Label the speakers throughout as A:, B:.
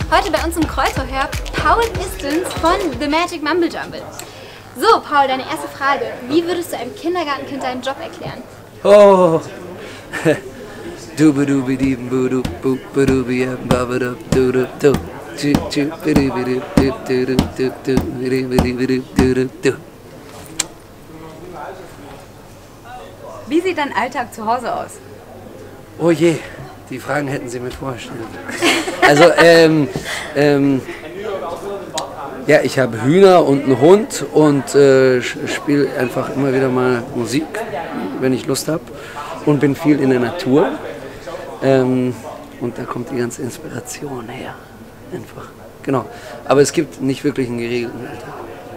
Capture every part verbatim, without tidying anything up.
A: Heute bei uns im Kreuzverhör Paul Istens von The Magic Mumble Jumble. So, Paul, deine erste Frage. Wie würdest du einem Kindergartenkind deinen Job erklären?
B: Oh!
C: Wie sieht dein Alltag zu Hause aus?
B: Oh je, die Fragen hätten Sie mir vorstellen. Also, ähm, ähm, ja, ich habe Hühner und einen Hund und äh, spiele einfach immer wieder mal Musik, wenn ich Lust habe, und bin viel in der Natur. Ähm, und da kommt die ganze Inspiration her. Einfach. Genau. Aber es gibt nicht wirklich einen geregelten Alltag.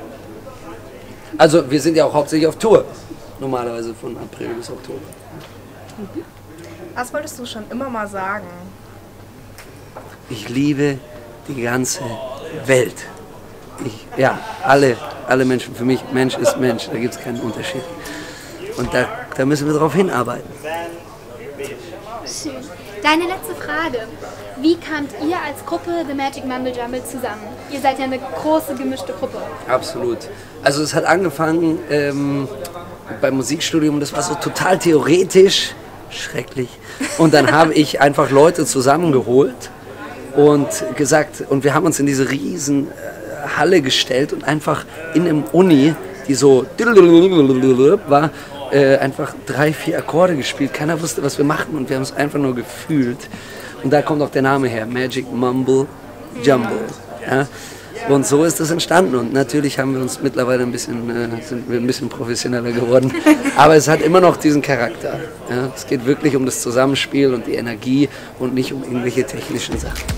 B: Also, wir sind ja auch hauptsächlich auf Tour. Normalerweise von April bis Oktober.
D: Mhm. Was wolltest du schon immer mal sagen?
B: Ich liebe die ganze Welt. Ich, ja, alle, alle Menschen. Für mich, Mensch ist Mensch, da gibt es keinen Unterschied. Und da, da müssen wir drauf hinarbeiten.
A: Schön. Deine letzte Frage. Wie kamt ihr als Gruppe The Magic Mumble Jumble zusammen? Ihr seid ja eine große, gemischte Gruppe.
B: Absolut. Also es hat angefangen ähm, beim Musikstudium, das war so total theoretisch, schrecklich. Und dann habe ich einfach Leute zusammengeholt und gesagt, und wir haben uns in diese riesen Halle gestellt und einfach in einem Uni, die so war, äh, einfach drei, vier Akkorde gespielt. Keiner wusste, was wir machen, und wir haben es einfach nur gefühlt. Und da kommt auch der Name her, Magic Mumble Jumble. Ja? Und so ist das entstanden. Und natürlich haben wir uns mittlerweile ein bisschen, äh, sind wir ein bisschen professioneller geworden. Aber es hat immer noch diesen Charakter. Ja? Es geht wirklich um das Zusammenspiel und die Energie und nicht um irgendwelche technischen Sachen.